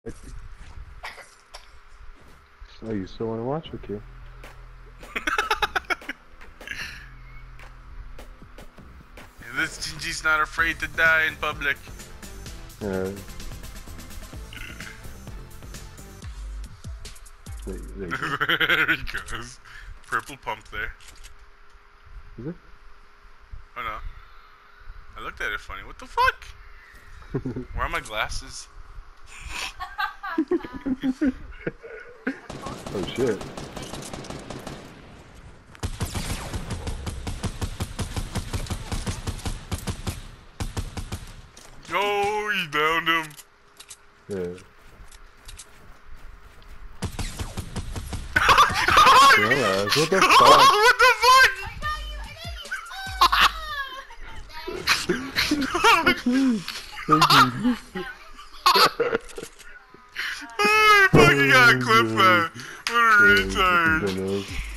Oh, you still want to watch? Okay. This Gingy's not afraid to die in public. There There he goes. Purple pump there. Is it? Oh no. I looked at it funny. What the fuck? Where are my glasses? Oh shit. Oh, he downed him. Yeah. What What the fuck? I fucking got clipped, man. What a retard.